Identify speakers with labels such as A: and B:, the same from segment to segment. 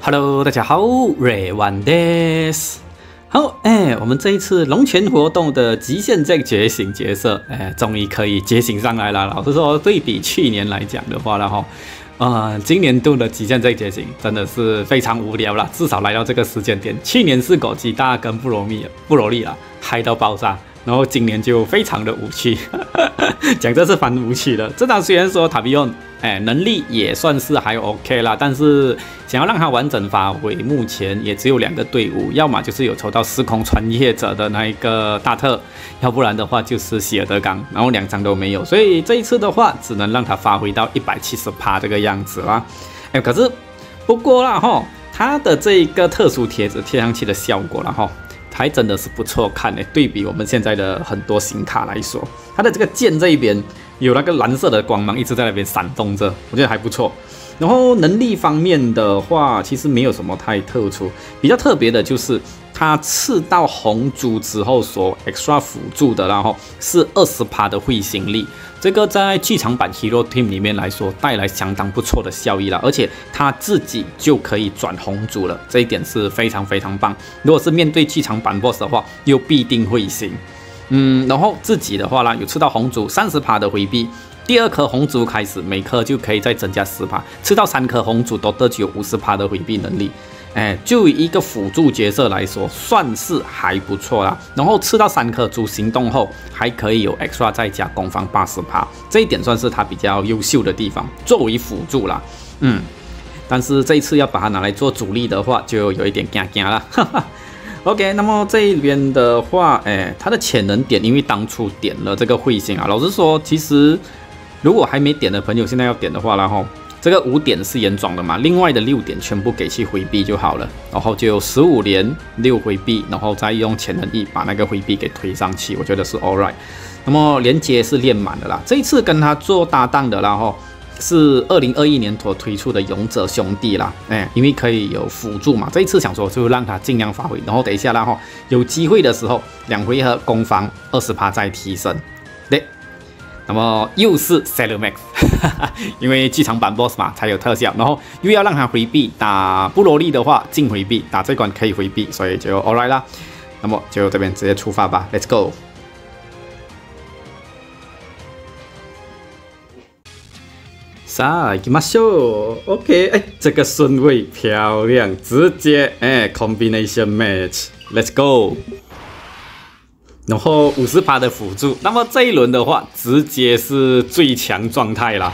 A: Hello， 大家好，瑞万です。好，我们这一次龙泉活动的极限再觉醒角色，终于可以觉醒上来了。老实说，对比去年来讲的话，然后，今年度的极限再觉醒真的是非常无聊了。至少来到这个时间点，去年是狗吉大跟布罗利了，嗨到爆炸。然后今年就非常的无趣，讲这是蛮无趣的。这张虽然说塔比用，能力也算是还 OK 啦，但是想要让它完整发挥，目前也只有2个队伍，要么就是有抽到时空穿越者的那一个大特，要不然的话就是希尔德刚，然后2张都没有，所以这一次的话，只能让它发挥到170%这个样子啦。可是不过啦哈，它的这一个特殊贴纸贴上去的效果啦哈。还真的是不错看诶，对比我们现在的很多新卡来说，它的这个剑这一边有那个蓝色的光芒一直在那边闪动着，我觉得还不错。然后能力方面的话，其实没有什么太特殊，比较特别的就是它刺到红珠之后所 extra 辅助的，然后是20%的会心力。这个在剧场版 Hero Team 里面来说，带来相当不错的效益了，而且他自己就可以转红珠了，这一点是非常非常棒。如果是面对剧场版 BOSS 的话，又必定会行。然后自己的话啦，有吃到红珠30%的回避，第2颗红珠开始，每颗就可以再增加10%，吃到3颗红珠都得具有50%的回避能力。就以一个辅助角色来说，算是还不错啦。然后吃到3颗珠行动后，还可以有 extra 再加攻防80%，这一点算是他比较优秀的地方。作为辅助啦，但是这一次要把它拿来做主力的话，就有一点惊了。OK， 那么这一边的话，它的潜能点，因为当初点了这个彗星啊，老实说，其实如果还没点的朋友，现在要点的话，然后。这个5点是严装的嘛，另外的6点全部给去回避就好了，然后就15连6回避，然后再用潜能1把那个回避给推上去，我觉得是 alright。那么连接是练满的啦，这一次跟他做搭档的啦吼，是2021年所推出的勇者兄弟啦，因为可以有辅助嘛，这一次想说就让他尽量发挥，然后等一下啦吼，有机会的时候2回合攻防20%再提升，对。那么又是 Sailor Max， 因为剧场版 BOSS 嘛才有特效，然后又要让他回避，打布罗利的话净回避，打这关可以回避，所以就 alright 啦。那么就这边直接出发吧 ，Let's go。さあ行きましょう。OK， 这个顺位漂亮，直接combination match，Let's go。然后50%的辅助，那么这一轮的话，直接是最强状态啦。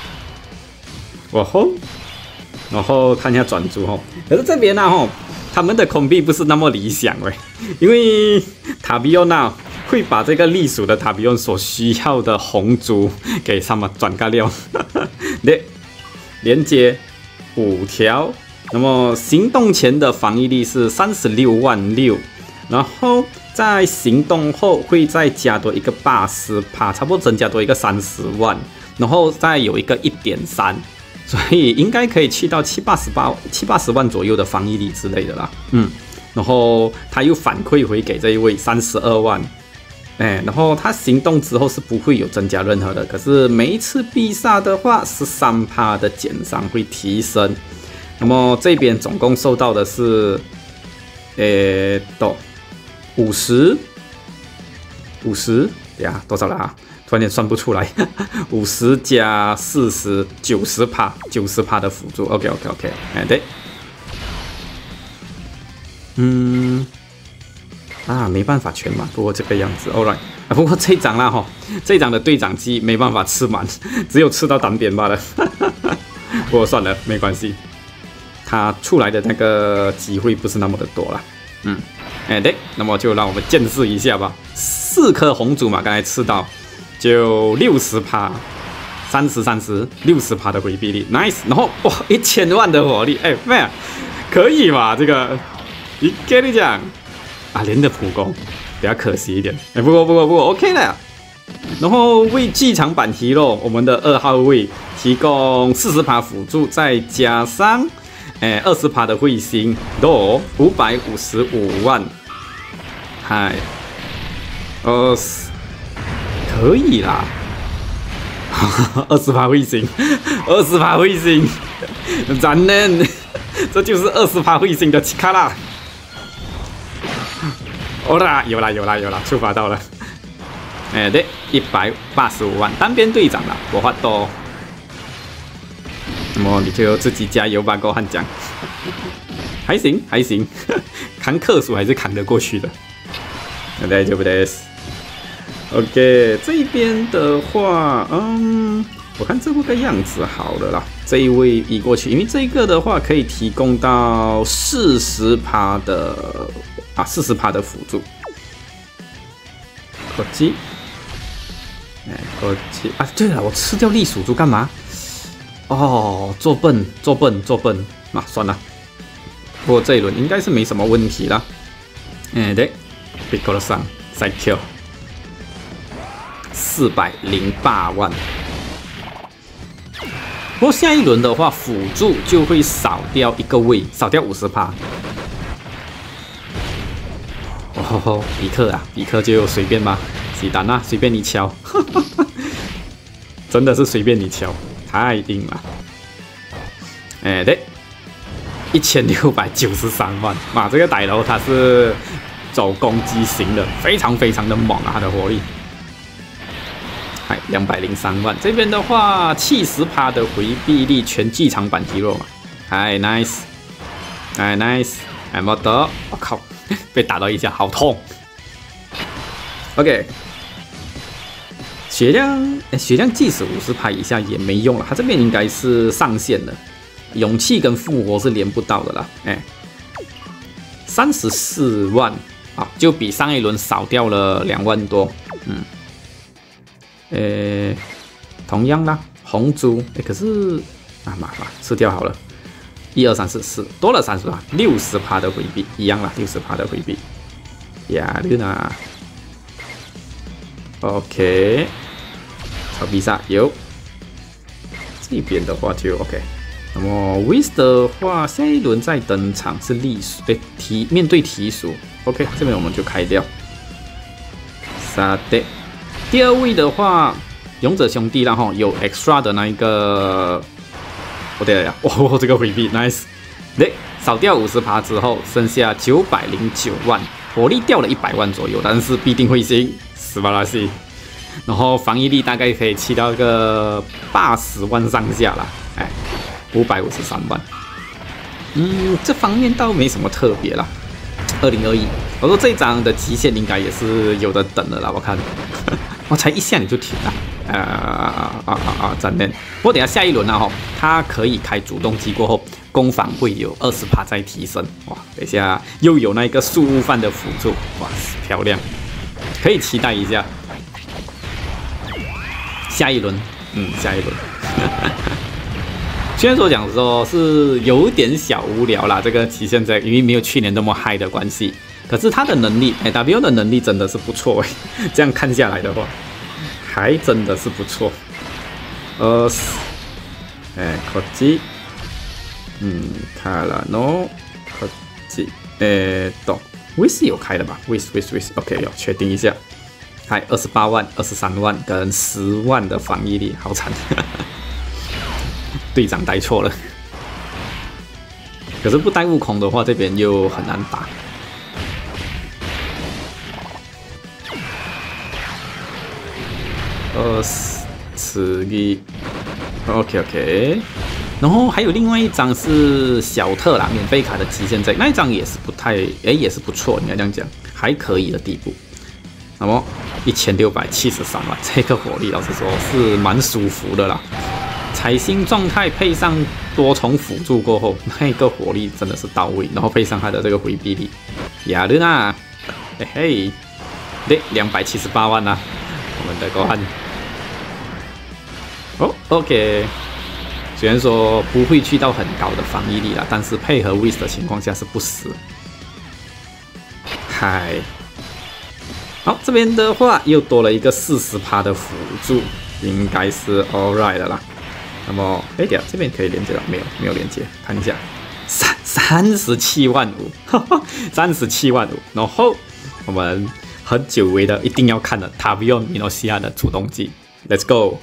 A: 然后看一下转珠吼，可是这边呢吼，他们的空币不是那么理想因为塔比用呢会把这个隶属的塔比用所需要的红珠给他们转个料，对，连接5条，那么行动前的防御力是36万6，然后。在行动后会再加多一个80%，差不多增加多一个30万，然后再有一个1.3，所以应该可以去到780万左右的防御力之类的啦。然后他又反馈回给这一位32万，然后他行动之后是不会有增加任何的，可是每一次必杀的话13%的减伤会提升。那么这边总共收到的是50，对呀，多少了啊？突然间算不出来，50加40，90%的辅助。OK， 对，没办法全满，不过这个样子 ，alright。不过这一张啦这一张的队长机没办法吃满，只有吃到单边罢了。不过算了，没关系，他出来的那个机会不是那么的多了。对，那么就让我们见识一下吧。4颗红珠嘛，刚才吃到就60%，30，60% 的回避力 ，nice。然后哇，1000万的火力，man， 可以嘛？这个，跟你讲啊，连的普攻比较可惜一点。不过 OK 了。然后为剧场版Hero，我们的2号位提供40%辅助，再加上。20%的彗星都555万，可以啦，20%彗星，20%彗星，残念，这这就是20%彗星的奇卡啦。哦啦，有啦，触发到了。哎，对，185万，单边队长啦，我发多。那么你就自己加油吧，高汉江。还行，扛克数还是扛得过去的。对不对 ？OK， 这边的话，我看这个样子好了啦。这一位移过去，因为这个的话可以提供到40%的40%的辅助。口技，口技啊！对了，我吃掉栗鼠猪干嘛？哦，做笨，那算了。不过这一轮应该是没什么问题啦。对 ，Piccolo 上再 Q 408万。不过下一轮的话，辅助就会少掉一个位，少掉50%。哦，比克就随便吧，喜丹啊，随便你敲，真的是随便你敲，太硬了。对，1693万，哇，这个歹楼他是走攻击型的，非常的猛啊，他的火力。203万，这边的话70%的回避力，全剧场版肌肉嘛。nice， 还没得，我靠，被打到一下，好痛。OK， 血量即使50%以下也没用了，他这边应该是上限了，勇气跟复活是连不到的啦。34万啊，就比上一轮少掉了2万多。同样啦，红猪，可是麻烦吃掉好了。1、2、3、4， 4多了30%， 60%的回避，一样啦，60%的回避。亚伦娜 ，OK， 草必杀有。这边的话就 OK。那么 Wiz 的话，下一轮再登场是栗鼠，面对提鼠 ，OK， 这边我们就开掉。第二位的话，勇者兄弟啦吼，有 extra 的那一个，对了，这个回避 nice， 对，少掉50%之后，剩下909万，火力掉了100万左右，但是必定会星，斯巴拉西，然后防御力大概可以起到个80万上下啦，553万，这方面倒没什么特别啦。2021，我说这一张的极限应该也是有的等了啦，我看。我才一下你就停了，残念。不过等下一轮啊，它可以开主动机过后，攻防会有20%再提升。哇，等一下又有那个速悟饭的辅助，哇，漂亮，可以期待一下。下一轮，下一轮。虽然说讲说是有点小无聊啦，这个期现在因为没有去年那么嗨的关系。可是他的能力，W 的能力真的是不错这样看下来的话，还真的是不错。口技，卡拉诺，口技，懂 ，Wiz 有开的吧 ？Wiz，OK， 要确定一下。还28万、23万跟10万的防御力，好惨。队长带错了。可是不带悟空的话，这边又很难打。次 OK， 然后还有另外一张是小特啦，免费卡的极限在那一张也是也是不错，应该这样讲，还可以的地步。那么1673万，这个火力老实说是蛮舒服的啦。彩星状态配上多重辅助过后，那个火力真的是到位，然后配上他的这个回避力，亚伦啊，对，278万啊，我们的高汉。OK， 虽然说不会去到很高的防御力啦，但是配合 Wiz 的情况下是不死。好，这边的话又多了一个40%的辅助，应该是 alright 的啦。那么，等下这边可以连接了没有连接，看一下，37万5 ，37万5。然后我们很久违的一定要看的 Tavion 米诺西亚的主动技 ，Let's go。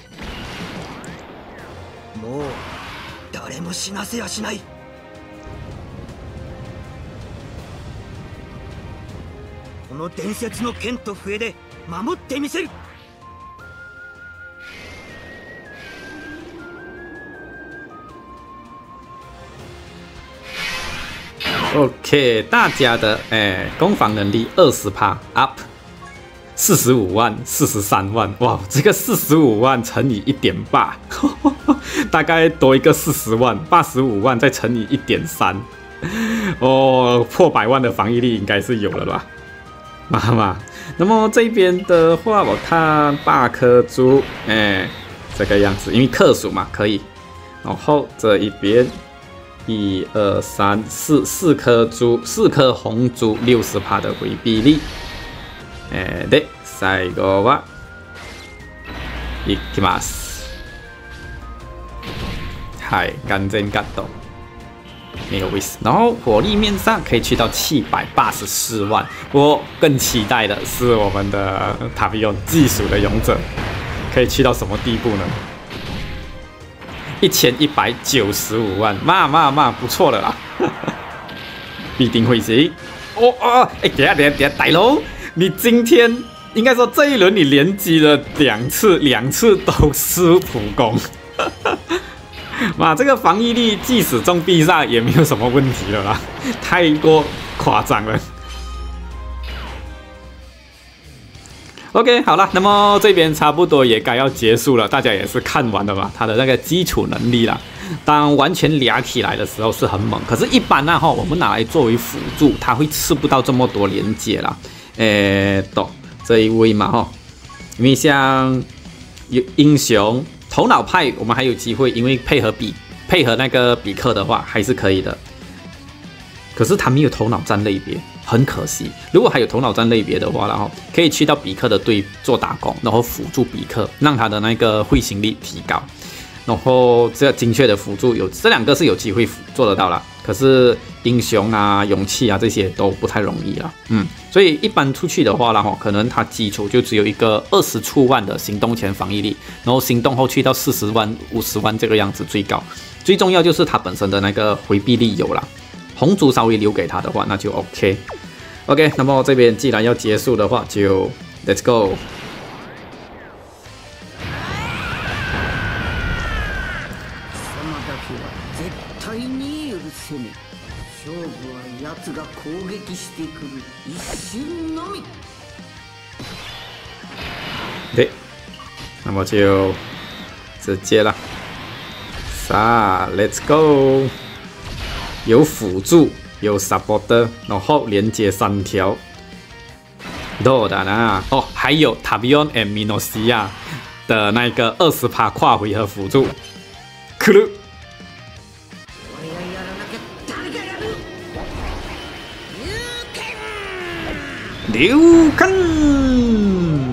B: この伝説の剣と笛で守ってみせる。
A: OK， 大家的攻防能力20% up， 45万、43万，哇，这个45万乘以1.8，大概多一个40万，85万再乘以1.3，哦，破100万的防御力应该是有了吧，妈妈。那么这边的话，我看8颗珠，这个样子，因为克数嘛，可以。然后这一边。1、2、3、4颗珠，4颗红珠，60% 的回避力。で、最後は、いきます。はい、完全カット。没有 whis， 然后火力面上可以去到784万。我更期待的是我们的塔比翁技术的勇者，可以去到什么地步呢？1195万，不错了啦，必定会行。等一下，大佬，你今天应该说这一轮你连击了2次都是普攻，妈，这个防御力即使中必杀也没有什么问题了啦，太过夸张了。OK， 好了，那么这边差不多也该要结束了，大家也是看完了吧？他的那个基础能力啦，当完全俩起来的时候是很猛，可是一般呢我们拿来作为辅助，它会吃不到这么多连接啦。这一位嘛因为像英雄头脑派，我们还有机会，因为配合那个比克的话还是可以的。可是他没有头脑战类别，很可惜。如果还有头脑战类别的话，然后可以去到比克的队做打工，然后辅助比克，让他的那个会心力提高。然后这精确的辅助这2个是有机会做得到了。可是英雄啊、勇气啊这些都不太容易了。所以一般出去的话，然后可能他基础就只有一个20出万的行动前防御力，然后行动后去到40万、50万这个样子最高。最重要就是他本身的那个回避力有了。红珠稍微留给他的话，那就 OK。那么这边既然要结束的话，就 Let's go。对，那么就直接了。Let's go。有辅助，有 supporter， 然后连接3条。どうだな？还有塔比翁 and 米诺西亚的那个20% 跨回合辅助。来る。流拳。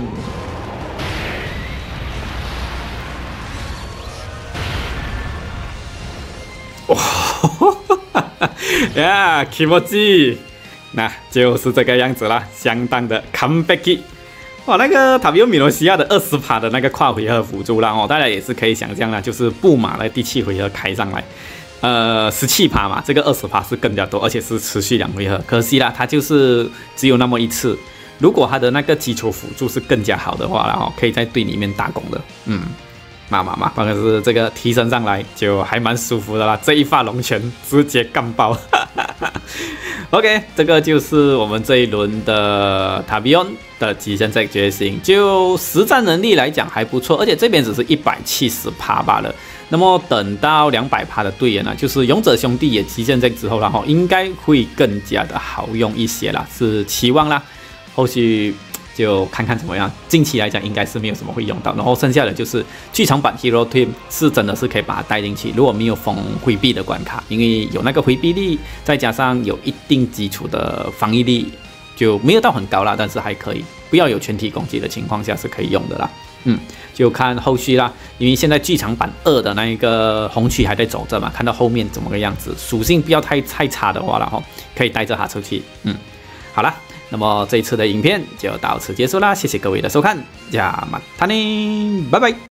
A: 呀，気持ちいい，那就是这个样子啦，相当的完璧。哇，那个塔比欧米罗西亚的20% 的那个跨回合辅助啦，大家也是可以想象啦，就是布马的第7回合开上来，17% 嘛，这个20% 是更加多，而且是持续2回合。可惜啦，它就是只有那么1次。如果它的那个基础辅助是更加好的话，然后可以在队里面打工的，反正是这个提升上来就还蛮舒服的啦，这一发龙拳直接干爆。OK， 这个就是我们这一轮的塔比翁的极限赛觉醒，就实战能力来讲还不错，而且这边只是170%罢了。那么等到200%的队员呢，就是勇者兄弟也极限赛之后，然后应该会更加的好用一些啦，是期望啦，后续。就看看怎么样，近期来讲应该是没有什么会用到，然后剩下的就是剧场版 Hero Team 是真的是可以把它带进去，如果没有封回避的关卡，因为有那个回避力，再加上有一定基础的防御力，就没有到很高啦，但是还可以，不要有全体攻击的情况下是可以用的啦。就看后续啦，因为现在剧场版2的那一个红区还在走着嘛，看到后面怎么个样子，属性不要太差的话，然后可以带着它出去。好啦。那么这一次的影片就到此结束啦，谢谢各位的收看，加马塔尼，拜拜。